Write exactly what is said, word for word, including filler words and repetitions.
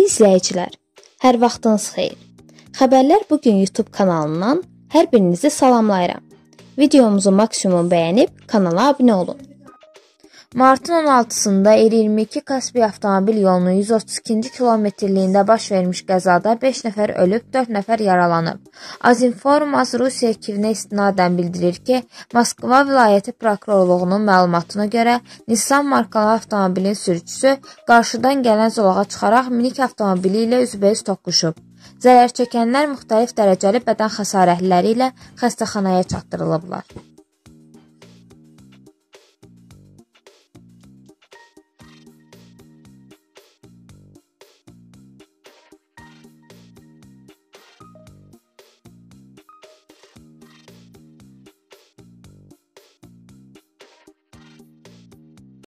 Dəyərli izləyicilər, hər vaxtınız xeyir. Xəbərlər bugün YouTube kanalından hər birinizi salamlayıram. Videomuzu maksimum bəyənib kanala abunə olun. Martın on altısında E iyirmi iki Kaspiy avtomobil yolunun yüz otuz ikinci kilometrliyində baş vermiş qəzada beş nəfər ölüb, dörd nəfər yaralanıb. Azinform.az Rusiya Kivinə istinadən bildirir ki, Moskva vilayəti prokurorluğunun məlumatına görə Nissan markalı avtomobilin sürücüsü qarşıdan gələn zolağa çıxaraq minik avtomobili ilə üzbəüz toqquşub. Zərər çəkənlər müxtəlif dərəcəli bədən xəsarətləri ilə xəstəxanaya çatdırılıblar.